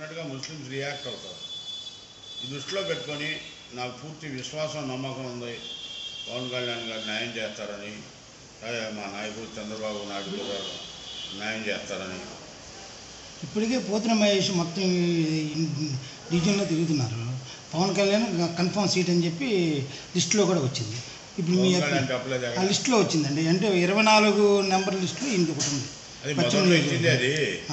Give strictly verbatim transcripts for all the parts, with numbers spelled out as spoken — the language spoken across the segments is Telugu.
డెఫినెట్గా ముస్లిమ్స్ రియాక్ట్ అవుతారు. ఈ దృష్టిలో పెట్టుకొని నాకు పూర్తి విశ్వాసం నమ్మకం ఉంది పవన్ కళ్యాణ్ గారు న్యాయం చేస్తారని, మా నాయకుడు చంద్రబాబు నాయుడు గారు న్యాయం చేస్తారని. ఇప్పటికే పోతిన మహేష్ మొత్తం డివిజన్లో తిరుగుతున్నారు. పవన్ కళ్యాణ్ కన్ఫర్మ్ సీట్ అని చెప్పి లిస్టులో కూడా వచ్చింది. ఇప్పుడు మీ ఆ లిస్టులో వచ్చిందండి. అంటే ఇరవై నాలుగు నెంబర్ లిస్టులో ఇంటి ఒకటి ఉంది. అది అది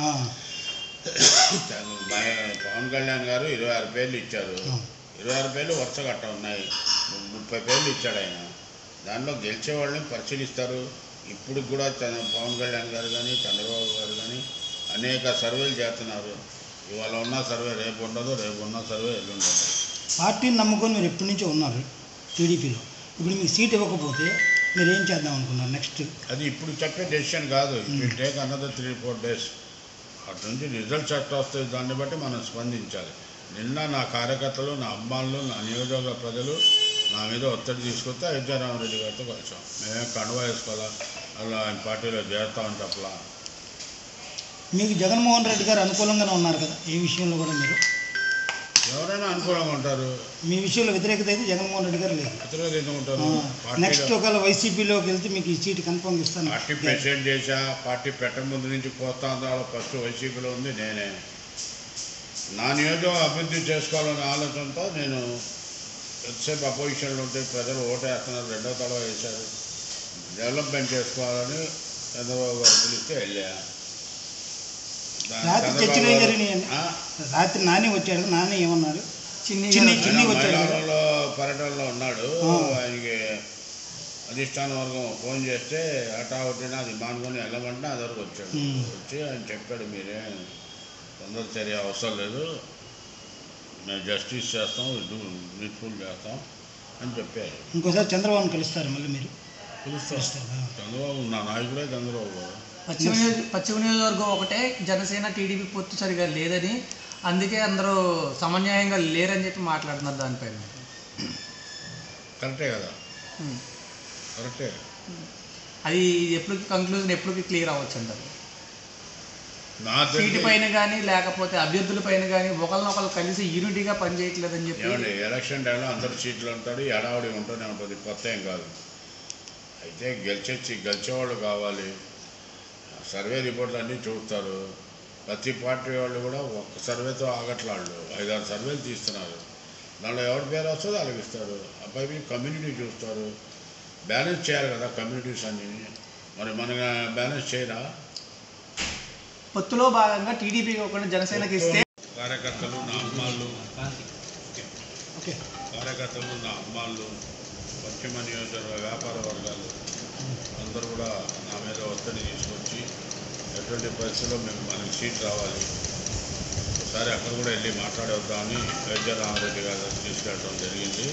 పవన్ కళ్యాణ్ గారు ఇరవై ఆరు పేర్లు ఇచ్చారు. ఇరవై ఆరు పేర్లు వరుస గట్ట ఉన్నాయి. ముప్పై పేర్లు ఇచ్చాడు ఆయన. దాంట్లో గెలిచే వాళ్ళని పరిశీలిస్తారు. ఇప్పుడు కూడా పవన్ కళ్యాణ్ గారు కానీ చంద్రబాబు గారు కానీ అనేక సర్వేలు చేస్తున్నారు. ఇవాళ ఉన్న సర్వే రేపు ఉండదు, రేపు ఉన్న సర్వే ఎల్లుండి ఉండదు. పార్టీని నమ్ముకొని మీరు ఎప్పటి నుంచో ఉన్నారు టీడీపీలో. ఇప్పుడు మీకు సీట్ ఇవ్వకపోతే మీరు ఏం చేద్దాం అనుకున్నారు నెక్స్ట్? అది ఇప్పుడు చెప్పే డెసిషన్ కాదు. It will take another three four days. అటు నుంచి రిజల్ట్స్ ఎట్లా వస్తాయి దాన్ని బట్టి మనం స్పందించాలి. నిన్న నా కార్యకర్తలు, నా అమ్మాళ్ళు, నా నియోజకవర్గ ప్రజలు నా మీద ఒత్తిడి తీసుకొస్తే అయోధ్య రామరెడ్డి గారితో కలిసాం. మేమే కండువా వేసుకోవాలా, అలా ఆయన పార్టీలో చేస్తామని చెప్పలా. మీకు జగన్మోహన్ రెడ్డి గారు అనుకూలంగానే ఉన్నారు కదా ఈ విషయంలో కూడా? మీరు ఎవరైనా అనుకూలంగా ఉంటారు. మీ విషయంలో వ్యతిరేకత అయితే జగన్మోహన్ రెడ్డి గారు లేదు. వ్యతిరేకత ఉంటారు. నెక్స్ట్ ఒకవేళ వైసీపీలోకి వెళ్తే మీకు ఈ సీట్ కన్ఫర్మ్ ఇస్తాను. పార్టీ ప్రెసిడెంట్ చేశా. పార్టీ పెట్ట ముందు నుంచి పోతా ఫస్ట్ వైసీపీలో ఉంది నేనే. నా నియోజకవర్గం అభివృద్ధి చేసుకోవాలనే ఆలోచనతో నేను ఎంతసేపు అపోజిషన్లో ఉంటే ప్రజలు ఓటేస్తున్నారు, రెండో తడవ వేశారు. డెవలప్మెంట్ చేసుకోవాలని చంద్రబాబు గారు పిలిస్తే వెళ్ళా. రాత్రి చర్చలు ఏం జరిగినాయండి? రాత్రి నాని వచ్చాడు. నాని ఏమన్నాడు? చిన్ని చిన్ని మహిళల్లో పర్యటనలో ఉన్నాడు. ఆయనకి అధిష్టాన వర్గం ఫోన్ చేస్తే హఠాహుటిన అది మానుకొని వెళ్ళమంటే అది వరకు వచ్చాడు. వచ్చి ఆయన చెప్పాడు, మీరే తొందర చర్య అవసరం లేదు, మేము జస్టిస్ చేస్తాం, ఇది నీట్ఫుల్ చేస్తాం అని చెప్పారు. ఇంకోసారి చంద్రబాబుని కలుస్తారు మళ్ళీ మీరు? పిలుస్తారు. చంద్రబాబు నా నాయకుడే చంద్రబాబు గారు. పశ్చిమ పశ్చిమ నియోజకవర్గం ఒకటే జనసేన టీడీపీ పొత్తు సరిగా లేదని, అందుకే అందరూ సమన్యాయంగా లేరని చెప్పి మాట్లాడుతున్నారు దానిపైన. కరెక్టే కదా? కరెక్టే. అది ఎప్పటికి కంక్లూజన్ ఎప్పటికి క్లియర్ అవ్వచ్చు అంటారు? సీటు పైన కానీ లేకపోతే అభ్యర్థుల పైన కానీ ఒకరినొకరు కలిసి యూనిటీగా పనిచేయట్లేదని చెప్పి. ఎలక్షన్ టైంలో అందరు సీట్లు ఉంటాడు, ఎడావడి ఉంటూనే ఉంటుంది, కొత్త ఏం కాదు. అయితే గెలిచే గెలిచేవాళ్ళు కావాలి. సర్వే రిపోర్ట్లు అన్నీ చూస్తారు. ప్రతి పార్టీ వాళ్ళు కూడా ఒక్క సర్వేతో ఆగట్లాళ్ళు ఐదారు సర్వేలు తీస్తున్నారు. దాంట్లో ఎవరి పేరు వస్తుందో వాళ్ళకి ఇస్తారు. అబ్బాయి కమ్యూనిటీ చూస్తారు. బ్యాలెన్స్ చేయాలి కదా కమ్యూనిటీస్ అన్నీ. మరి మన బ్యాలెన్స్ చేయరా? పొత్తులో భాగంగా టీడీపీ కాకుండా జనసేనకి ఇస్తే కార్యకర్తలు నా అమ్మాళ్ళు కార్యకర్తలు నా అమ్మాళ్ళు పశ్చిమ నియోజకవర్గ వ్యాపార వర్గాలు అందరూ కూడా నా మీద ఒత్తిడి తీసుకొచ్చి ఎటువంటి పరిస్థితుల్లో మేము మనకి సీట్ రావాలి, ఒకసారి అక్కడ కూడా వెళ్ళి మాట్లాడేద్దామని అయోధ్య రామరెడ్డి గారు తీసుకెళ్ళడం జరిగింది.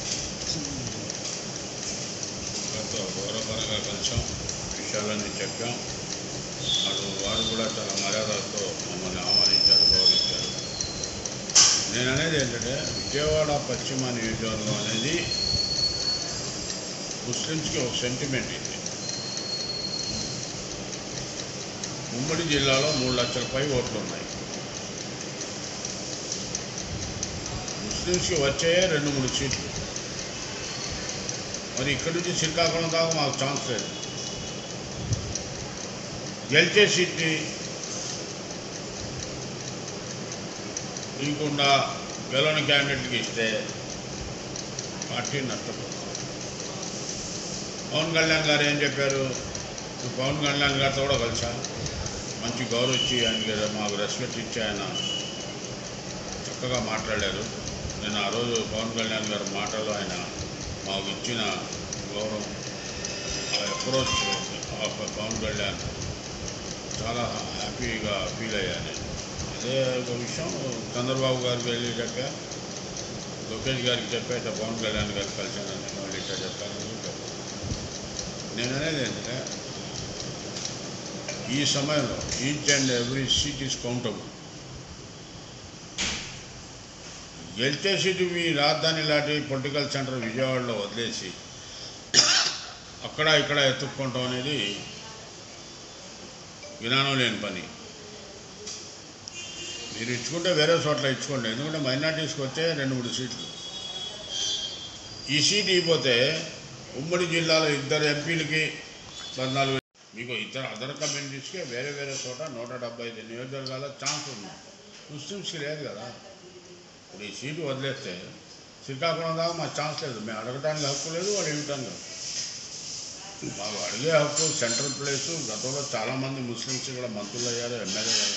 వారితో గౌరవపరంగా కలిసాం, విషయాలన్నీ చెప్పాం. అటు వారు కూడా చాలా మర్యాదలతో మమ్మల్ని ఆహ్వానించారు, గౌరవించారు. నేను అనేది ఏంటంటే విజయవాడ పశ్చిమ నియోజకవర్గం అనేది ముస్లిమ్స్కి ఒక సెంటిమెంట్ ఇది. ఉమ్మడి జిల్లాలో మూడు లక్షల పై ఓట్లు ఉన్నాయి. ముస్లిమ్స్కి వచ్చే రెండు మూడు సీట్లు. మరి ఇక్కడి నుంచి శ్రీకాకుళం దాకా మాకు ఛాన్స్ లేదు. గెలిచే సీట్ని ఇవ్వకుండా గెలవని క్యాండిడేట్కి ఇస్తే పార్టీ నష్టపోతుంది. పవన్ కళ్యాణ్ గారు ఏం చెప్పారు? పవన్ కళ్యాణ్ గారితో కూడా కలిసా, మంచి గౌరవం ఇచ్చి ఆయనకి మాకు రెస్పెక్ట్ ఇచ్చి ఆయన చక్కగా మాట్లాడారు. నేను ఆ రోజు పవన్ కళ్యాణ్ గారి మాటలు ఆయన మాకు ఇచ్చిన గౌరవం, ఆ అప్రోచ్ ఆఫ్ పవన్ కళ్యాణ్ చాలా హ్యాపీగా ఫీల్ అయ్యాను. అదే ఒక విషయం చంద్రబాబు గారికి వెళ్ళి చెప్పా, లోకేష్ గారికి చెప్పా, ఇట్లా పవన్ కళ్యాణ్ గారికి కలిసానని వాళ్ళు ఇట్లా చెప్పాను. నేను అనేది ఏంటంటే ఈ సమయంలో each and every seat is countable. గెలిచే సీటు మీ రాజధాని లాంటి పొలిటికల్ సెంటర్ విజయవాడలో వదిలేసి అక్కడ ఇక్కడ ఎత్తుక్కుంటాం అనేది జ్ఞానం లేని పని. మీరు ఇచ్చుకుంటే వేరే చోట్ల ఇచ్చుకోండి, ఎందుకంటే మైనార్టీస్కి వచ్చే రెండు మూడు సీట్లు. ఈ సీట్ ఇవ్వకపోతే ఉమ్మడి జిల్లాలో ఇద్దరు ఎంపీలకి పద్నాలుగు, మీకు ఇతర అదర్ కమ్యూనిటీస్కి వేరే వేరే చోట నూట డెబ్బై ఐదు నియోజకవర్గాల ఛాన్స్ ఉంది. ముస్లిమ్స్కి లేదు కదా. ఇప్పుడు ఈ సీటు వదిలేస్తే శ్రీకాకుళం దాకా మాకు ఛాన్స్ లేదు. మేము అడగటానికి హక్కు లేదు, వాళ్ళు ఇవ్వటానికి హక్కు. మాకు అడిగే హక్కు సెంట్రల్ ప్లేసు. గతంలో చాలామంది ముస్లిమ్స్ కూడా మంత్రులు అయ్యారు, ఎమ్మెల్యే అయ్యారు.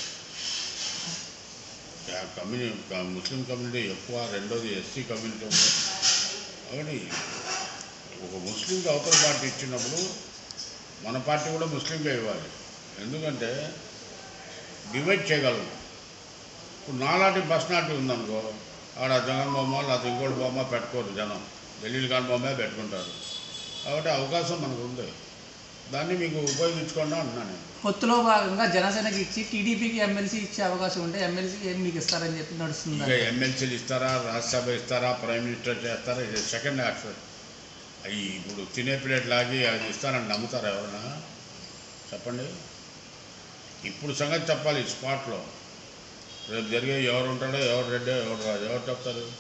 కమ్యూని ముస్లిం కమ్యూనిటీ ఎక్కువ. రెండోది ఎస్సీ కమ్యూనిటీ ఉంది. కాబట్టి ఒక ముస్లింకి అవతల పార్టీ ఇచ్చినప్పుడు మన పార్టీ కూడా ముస్లింకే ఇవ్వాలి. ఎందుకంటే డివైడ్ చేయగలము. ఇప్పుడు నాలాంటి పర్సనాలిటీ ఉందనుకో, ఆడ జగన్ బొమ్మ లేకపోతే ఇంకోటి బొమ్మ పెట్టుకోరు జనం, ఢిల్లీ కాని బొమ్మే పెట్టుకుంటారు. కాబట్టి అవకాశం మనకు ఉంది, దాన్ని మీకు ఉపయోగించుకోండి అంటున్నాను నేను. పొత్తులో భాగంగా జనసేనకి ఇచ్చి టీడీపీకి ఎమ్మెల్సీ ఇచ్చే అవకాశం ఉంటే ఎమ్మెల్సీ ఏం మీకు ఇస్తారని చెప్పి నడుస్తుంది. ఇంకా ఎమ్మెల్సీలు ఇస్తారా, రాజ్యసభ ఇస్తారా, ప్రైమ్ మినిస్టర్ చేస్తారా, ఇది సెకండ్ యాక్షన్. అవి ఇప్పుడు తినే ప్లేట్ లాగి అది ఇస్తారని నమ్ముతారా ఎవరైనా? చెప్పండి. ఇప్పుడు సంగతి చెప్పాలి స్పాట్లో. రేపు జరిగే ఎవరు ఉంటాడో, ఎవరు రెడ్డో, ఎవరు రాజు, ఎవరు చెప్తారు?